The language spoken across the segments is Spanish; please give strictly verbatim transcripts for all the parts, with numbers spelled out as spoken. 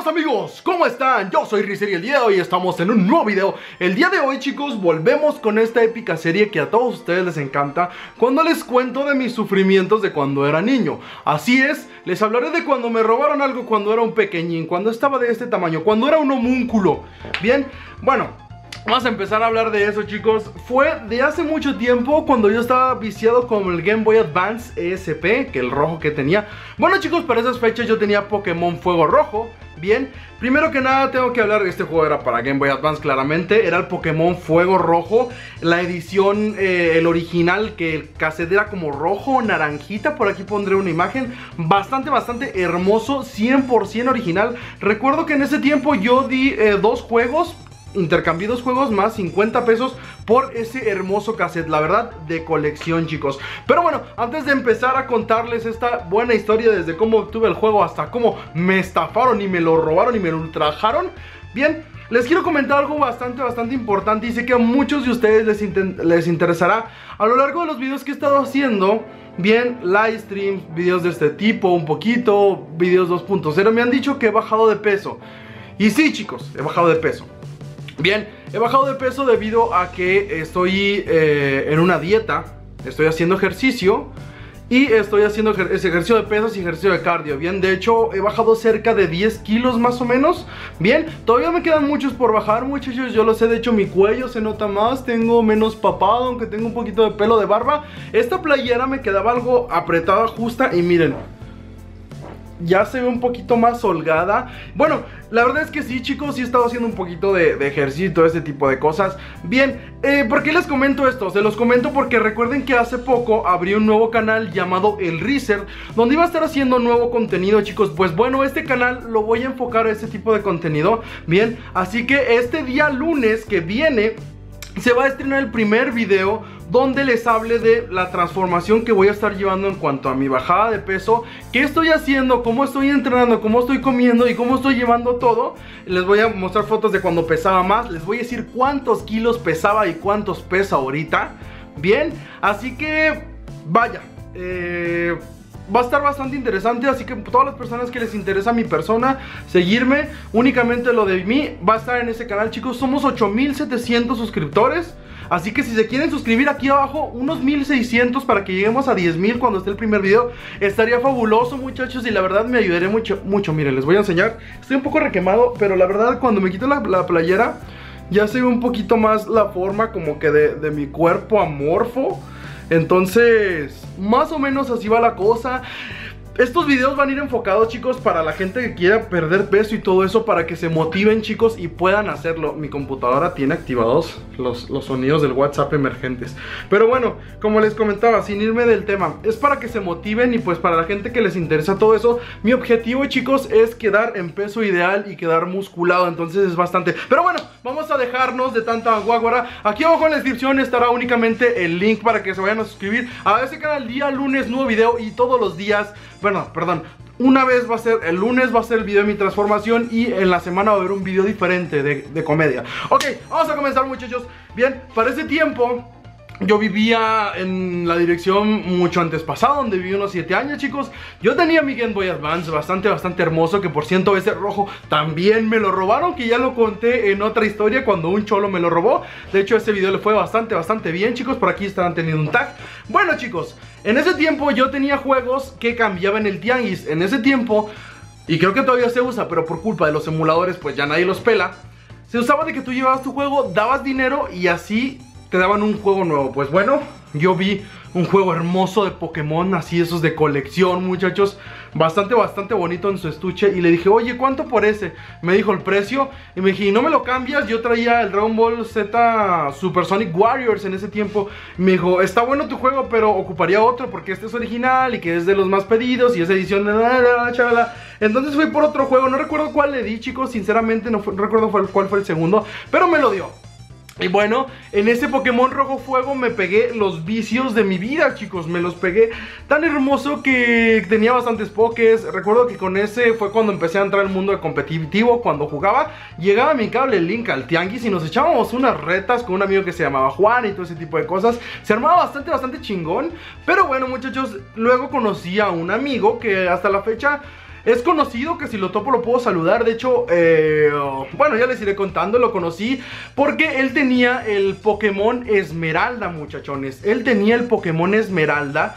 amigos, ¿cómo están? Yo soy Rizer y el día de hoy estamos en un nuevo video. El día de hoy, chicos, volvemos con esta épica serie que a todos ustedes les encanta, cuando les cuento de mis sufrimientos de cuando era niño. Así es, les hablaré de cuando me robaron algo cuando era un pequeñín, cuando estaba de este tamaño, cuando era un homúnculo. Bien, bueno, vamos a empezar a hablar de eso, chicos. Fue de hace mucho tiempo, cuando yo estaba viciado con el Game Boy Advance E S P, que el rojo que tenía. Bueno, chicos, para esas fechas yo tenía Pokémon Fuego Rojo. Bien, primero que nada tengo que hablar de este juego. Era para Game Boy Advance, claramente. Era el Pokémon Fuego Rojo, la edición, eh, el original, que el cassette era como rojo, naranjita. Por aquí pondré una imagen. Bastante, bastante hermoso, cien por ciento original. Recuerdo que en ese tiempo yo di eh, dos juegos, intercambié dos juegos más cincuenta pesos por ese hermoso cassette. La verdad, de colección, chicos. Pero bueno, antes de empezar a contarles esta buena historia, desde cómo obtuve el juego hasta cómo me estafaron y me lo robaron y me lo ultrajaron, bien, les quiero comentar algo bastante, bastante importante, y sé que a muchos de ustedes les, les interesará. A lo largo de los videos que he estado haciendo, bien, live streams, videos de este tipo, un poquito, videos dos punto cero, me han dicho que he bajado de peso. Y sí, chicos, he bajado de peso. Bien, he bajado de peso debido a que estoy eh, en una dieta, estoy haciendo ejercicio y estoy haciendo ejer ejercicio de pesas y ejercicio de cardio. Bien, de hecho he bajado cerca de diez kilos más o menos. Bien, todavía me quedan muchos por bajar, muchachos, yo lo sé. De hecho mi cuello se nota más, tengo menos papado, aunque tengo un poquito de pelo de barba. Esta playera me quedaba algo apretada, justa, y miren, ya se ve un poquito más holgada. Bueno, la verdad es que sí, chicos, sí he estado haciendo un poquito de, de ejercicio, este tipo de cosas. Bien, eh, ¿por qué les comento esto? Se los comento porque recuerden que hace poco abrí un nuevo canal llamado El Rizer, donde iba a estar haciendo nuevo contenido, chicos. Pues bueno, este canal lo voy a enfocar a este tipo de contenido. Bien, así que este día lunes que viene se va a estrenar el primer video donde les hable de la transformación que voy a estar llevando en cuanto a mi bajada de peso, qué estoy haciendo, cómo estoy entrenando, cómo estoy comiendo y cómo estoy llevando todo. Les voy a mostrar fotos de cuando pesaba más, les voy a decir cuántos kilos pesaba y cuántos pesa ahorita. Bien, así que vaya, eh... va a estar bastante interesante, así que todas las personas que les interesa mi persona, seguirme, únicamente lo de mí, va a estar en ese canal, chicos. Somos ocho mil setecientos suscriptores, así que si se quieren suscribir aquí abajo, unos mil seiscientos para que lleguemos a diez mil cuando esté el primer video, estaría fabuloso, muchachos, y la verdad me ayudaré mucho, mucho. Miren, les voy a enseñar, estoy un poco requemado, pero la verdad cuando me quito la, la playera, ya se ve un poquito más la forma como que de, de mi cuerpo amorfo. Entonces, más o menos así va la cosa. Estos videos van a ir enfocados, chicos, para la gente que quiera perder peso y todo eso, para que se motiven, chicos, y puedan hacerlo. Mi computadora tiene activados los, los sonidos del WhatsApp emergentes. Pero bueno, como les comentaba, sin irme del tema, es para que se motiven y pues para la gente que les interesa todo eso. Mi objetivo, chicos, es quedar en peso ideal y quedar musculado, entonces es bastante. Pero bueno, vamos a dejarnos de tanta guaguara. Aquí abajo en la descripción estará únicamente el link para que se vayan a suscribir a ese canal. Día lunes, nuevo video, y todos los días, bueno, perdón, una vez va a ser, el lunes va a ser el video de mi transformación, y en la semana va a haber un video diferente de, de comedia. Ok, vamos a comenzar, muchachos. Bien, para ese tiempo yo vivía en la dirección mucho antes pasado, donde viví unos siete años, chicos. Yo tenía mi Game Boy Advance bastante, bastante hermoso, que por cierto ese rojo también me lo robaron, que ya lo conté en otra historia cuando un cholo me lo robó. De hecho ese video le fue bastante, bastante bien, chicos. Por aquí estarán teniendo un tag. Bueno, chicos, en ese tiempo yo tenía juegos que cambiaba en el tianguis. En ese tiempo, y creo que todavía se usa, pero por culpa de los emuladores pues ya nadie los pela, se usaba de que tú llevabas tu juego, dabas dinero y así te daban un juego nuevo. Pues bueno, yo vi un juego hermoso de Pokémon, así esos de colección, muchachos, bastante, bastante bonito en su estuche. Y le dije, oye, ¿cuánto por ese? Me dijo el precio y me dije, ¿y no me lo cambias? Yo traía el Dragon Ball Z Super Sonic Warriors en ese tiempo. Me dijo, está bueno tu juego, pero ocuparía otro porque este es original y que es de los más pedidos y es edición de la, la, la, chavala. Entonces fui por otro juego, no recuerdo cuál le di, chicos, sinceramente no, fue, no recuerdo cuál fue el segundo, pero me lo dio. Y bueno, en ese Pokémon Rojo Fuego me pegué los vicios de mi vida, chicos. Me los pegué tan hermoso que tenía bastantes pokés. Recuerdo que con ese fue cuando empecé a entrar al mundo de competitivo. Cuando jugaba, llegaba mi cable Link al tianguis y nos echábamos unas retas con un amigo que se llamaba Juan y todo ese tipo de cosas. Se armaba bastante, bastante chingón. Pero bueno, muchachos, luego conocí a un amigo que hasta la fecha Es conocido que si lo topo lo puedo saludar. De hecho, eh, bueno, ya les iré contando. Lo conocí porque él tenía el Pokémon Esmeralda, muchachones. Él tenía el Pokémon Esmeralda.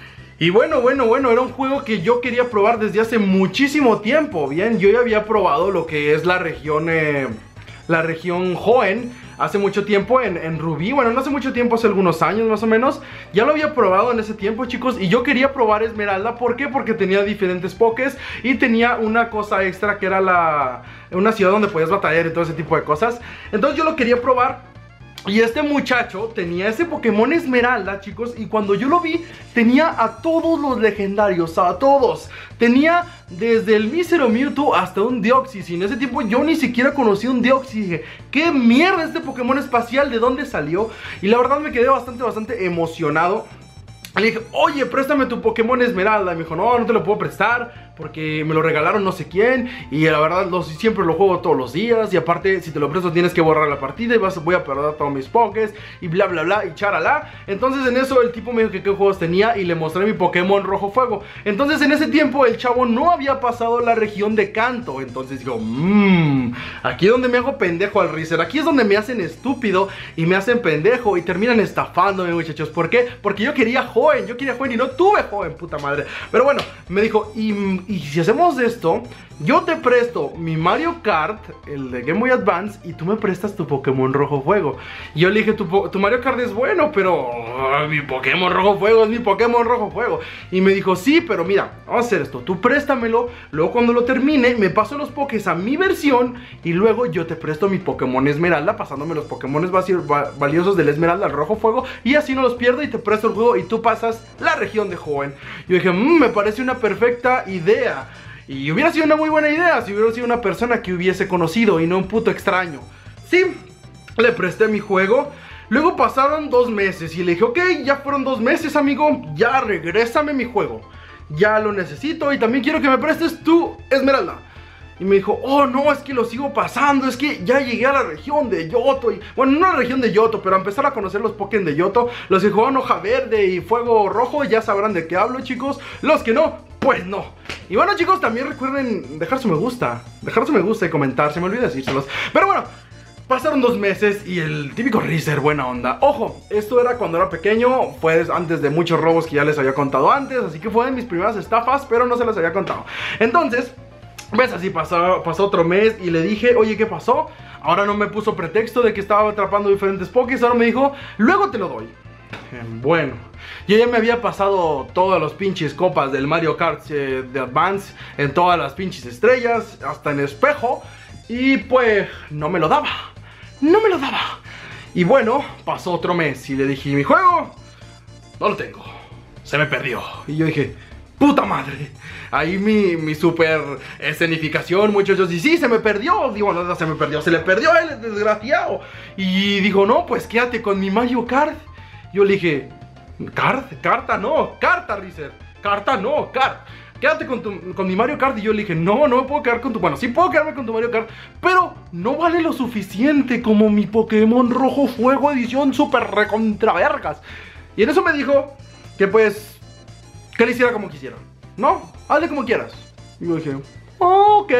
Y bueno, bueno, bueno, era un juego que yo quería probar desde hace muchísimo tiempo. Bien, yo ya había probado lo que es la región, eh, la región Hoenn hace mucho tiempo en, en Rubí. Bueno, no hace mucho tiempo, hace algunos años más o menos. Ya lo había probado en ese tiempo, chicos. Y yo quería probar Esmeralda. ¿Por qué? Porque tenía diferentes pokés y tenía una cosa extra que era la una ciudad donde podías batallar y todo ese tipo de cosas. Entonces yo lo quería probar. Y este muchacho tenía ese Pokémon Esmeralda, chicos. Y cuando yo lo vi, tenía a todos los legendarios, a todos. Tenía desde el mísero Mewtwo hasta un Deoxys. Y en ese tiempo yo ni siquiera conocí un Deoxys. Dije, ¿qué mierda este Pokémon espacial? ¿De dónde salió? Y la verdad me quedé bastante, bastante emocionado. Le dije, oye, préstame tu Pokémon Esmeralda. Y me dijo, no, no te lo puedo prestar porque me lo regalaron no sé quién. Y la verdad, lo, siempre lo juego todos los días. Y aparte, si te lo presto tienes que borrar la partida y vas, voy a perder todos mis Pokés. Y bla, bla, bla, y charala. Entonces en eso el tipo me dijo que qué juegos tenía. Y le mostré mi Pokémon Rojo Fuego. Entonces en ese tiempo el chavo no había pasado la región de Kanto. Entonces digo, mmm, aquí es donde me hago pendejo al Rizer. Aquí es donde me hacen estúpido y me hacen pendejo. Y terminan estafándome, muchachos. ¿Por qué? Porque yo quería Hoenn, yo quería Hoenn y no tuve Hoenn, puta madre. Pero bueno, me dijo, y, y si hacemos esto, yo te presto mi Mario Kart, el de Game Boy Advance, y tú me prestas tu Pokémon Rojo Fuego. Y yo le dije, tu, tu Mario Kart es bueno, pero oh, mi Pokémon Rojo Fuego es mi Pokémon Rojo Fuego. Y me dijo, sí, pero mira, vamos a hacer esto, tú préstamelo, luego cuando lo termine, me paso los Pokés a mi versión, y luego yo te presto mi Pokémon Esmeralda, pasándome los Pokémon valiosos del Esmeralda al Rojo Fuego, y así no los pierdo y te presto el juego y tú pasas la región de Hoenn. Yo dije, mmm, me parece una perfecta idea. Y hubiera sido una muy buena idea si hubiera sido una persona que hubiese conocido y no un puto extraño. Sí, le presté mi juego. Luego pasaron dos meses y le dije, ok, ya fueron dos meses, amigo, ya regrésame mi juego. Ya lo necesito y también quiero que me prestes tu Esmeralda. Y me dijo, oh no, es que lo sigo pasando, es que ya llegué a la región de Yoto y, bueno, no a la región de Yoto, pero a empezar a conocer los Pokémon de Yoto. Los que juegan hoja verde y fuego rojo ya sabrán de qué hablo, chicos. Los que no, pues no. Y bueno, chicos, también recuerden dejar su me gusta, dejar su me gusta y comentar, se me olvida decírselos. Pero bueno, pasaron dos meses y el típico Rizer, buena onda. Ojo, esto era cuando era pequeño, fue antes de muchos robos que ya les había contado antes, así que fue de mis primeras estafas, pero no se las había contado. Entonces, ves, así pasó, pasó otro mes y le dije, oye, ¿qué pasó? Ahora no me puso pretexto de que estaba atrapando diferentes Pokés, ahora me dijo, luego te lo doy. Bueno, yo ya me había pasado todas los pinches copas del Mario Kart eh, de Advance, en todas las pinches estrellas, hasta en espejo, y pues no me lo daba, no me lo daba. Y bueno, pasó otro mes y le dije, mi juego, no lo tengo, se me perdió. Y yo dije, puta madre. Ahí mi, mi super escenificación, muchachos. Y sí, se me perdió. Digo, no, no se me perdió, se le perdió a él, desgraciado. Y dijo, no, pues quédate con mi Mario Kart. Yo le dije, ¿Kart? ¿Carta? No, carta, Rizer. Carta, no, Kart. Quédate con, tu, con mi Mario Kart. Y yo le dije, no, no me puedo quedar con tu... Bueno, sí puedo quedarme con tu Mario Kart, pero no vale lo suficiente como mi Pokémon Rojo Fuego edición super recontravergas. Y en eso me dijo que pues, que le hiciera como quisiera. No, hazle como quieras. Y yo dije, ok,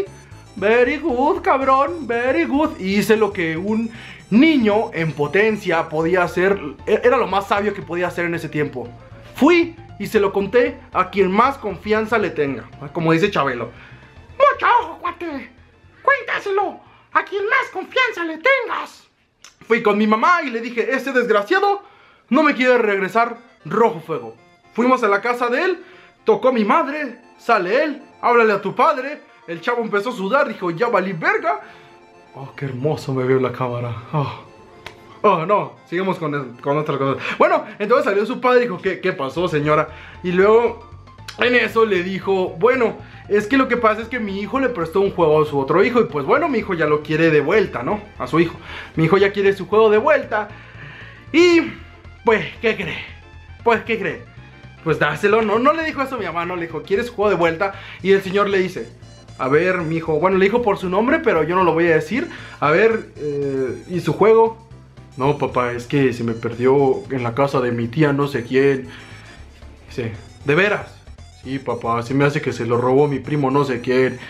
very good, cabrón, very good. Y hice lo que un niño en potencia podía hacer. Era lo más sabio que podía hacer en ese tiempo. Fui y se lo conté a quien más confianza le tenga, como dice Chabelo. Mucho ojo, cuate, cuéntaselo a quien más confianza le tengas. Fui con mi mamá y le dije, ese desgraciado no me quiere regresar Rojo Fuego. Fuimos a la casa de él. Tocó mi madre, sale él, háblale a tu padre. El chavo empezó a sudar, dijo, ya valí verga. Oh, qué hermoso me veo en la cámara. Oh, oh no, sigamos con, el, con otra cosa. Bueno, entonces salió su padre y dijo, ¿qué, qué pasó, señora? Y luego, en eso le dijo, bueno, es que lo que pasa es que mi hijo le prestó un juego a su otro hijo. Y pues bueno, mi hijo ya lo quiere de vuelta, ¿no? A su hijo. Mi hijo ya quiere su juego de vuelta. Y, pues, ¿qué cree? Pues, ¿qué cree? Pues dáselo, no, no le dijo eso a mi mamá, no le dijo, ¿quieres su juego de vuelta? Y el señor le dice, a ver, mi hijo, bueno, le dijo por su nombre, pero yo no lo voy a decir. A ver, eh, ¿y su juego? No, papá, es que se me perdió en la casa de mi tía no sé quién. Dice, ¿de veras? Sí, papá, se me hace que se lo robó mi primo no sé quién.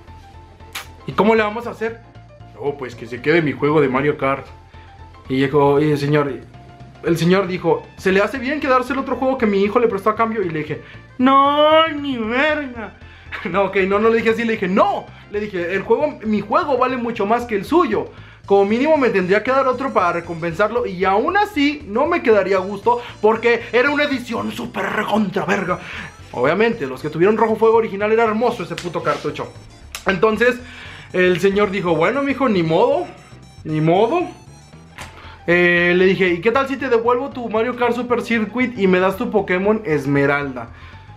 ¿Y cómo le vamos a hacer? No, pues que se quede mi juego de Mario Kart. Y dijo, y el señor, el señor dijo, ¿se le hace bien quedarse el otro juego que mi hijo le prestó a cambio? Y le dije, no, ni verga. No, ok, no, no le dije así, le dije, no. Le dije, el juego, mi juego vale mucho más que el suyo. Como mínimo me tendría que dar otro para recompensarlo. Y aún así no me quedaría a gusto, porque era una edición súper recontra verga. Obviamente, los que tuvieron Rojo Fuego original era hermoso ese puto cartucho. Entonces, el señor dijo, bueno, mijo, ni modo. Ni modo. Eh, le dije, ¿y qué tal si te devuelvo tu Mario Kart Super Circuit y me das tu Pokémon Esmeralda?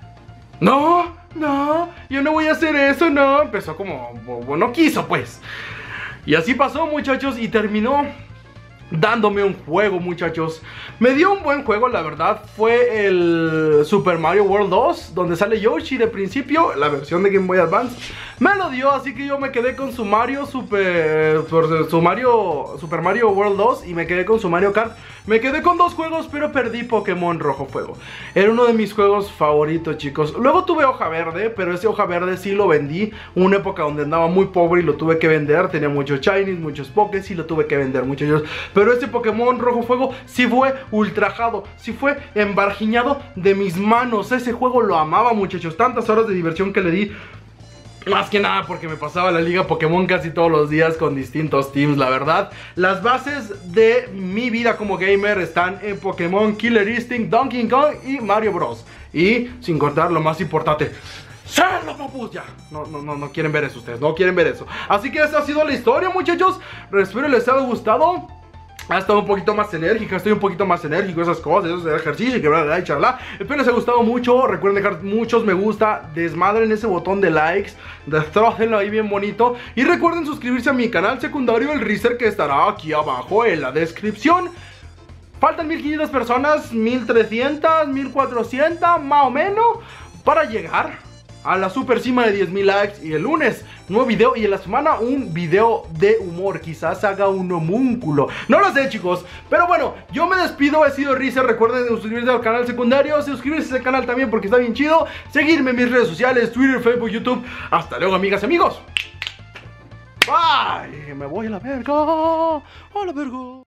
No, no, yo no voy a hacer eso, no. Empezó como, bueno, quiso pues. Y así pasó, muchachos, y terminó dándome un juego, muchachos. Me dio un buen juego, la verdad. Fue el Super Mario World dos, donde sale Yoshi de principio, la versión de Game Boy Advance. Me lo dio, así que yo me quedé con su Mario Super, su Mario, Super Mario World dos y me quedé con su Mario Kart. Me quedé con dos juegos, pero perdí Pokémon Rojo Fuego. Era uno de mis juegos favoritos, chicos. Luego tuve Hoja Verde, pero ese Hoja Verde sí lo vendí. Una época donde andaba muy pobre y lo tuve que vender. Tenía muchos Shinies, muchos Pokés y lo tuve que vender, muchachos. Pero este Pokémon Rojo Fuego sí fue ultrajado, sí fue embargiñado de mis manos. Ese juego lo amaba, muchachos. Tantas horas de diversión que le di. Más que nada porque me pasaba la liga Pokémon casi todos los días con distintos teams, la verdad. Las bases de mi vida como gamer están en Pokémon, Killer Instinct, Donkey Kong y Mario Bros. Y sin contar lo más importante, ¡Salo, papus! Ya, no, no, no, no quieren ver eso ustedes, no quieren ver eso. Así que esa ha sido la historia, muchachos. Espero les haya gustado. Ha estado un poquito más enérgica, estoy un poquito más enérgico, esas cosas, esos ejercicios, que bla, bla, bla, charla. Espero les haya gustado mucho, recuerden dejar muchos me gusta, desmadren ese botón de likes, destrócenlo ahí bien bonito. Y recuerden suscribirse a mi canal secundario, el Riser, que estará aquí abajo en la descripción. Faltan mil quinientas personas, mil trescientas, mil cuatrocientas, más o menos, para llegar a la super cima de diez mil likes. Y el lunes, nuevo video. Y en la semana, un video de humor. Quizás haga un homúnculo. No lo sé, chicos. Pero bueno, yo me despido. He sido Riser. Recuerden suscribirse al canal secundario. Suscribirse al canal también porque está bien chido. Seguirme en mis redes sociales: Twitter, Facebook, YouTube. Hasta luego, amigas y amigos. Bye. Me voy a la verga. A la verga.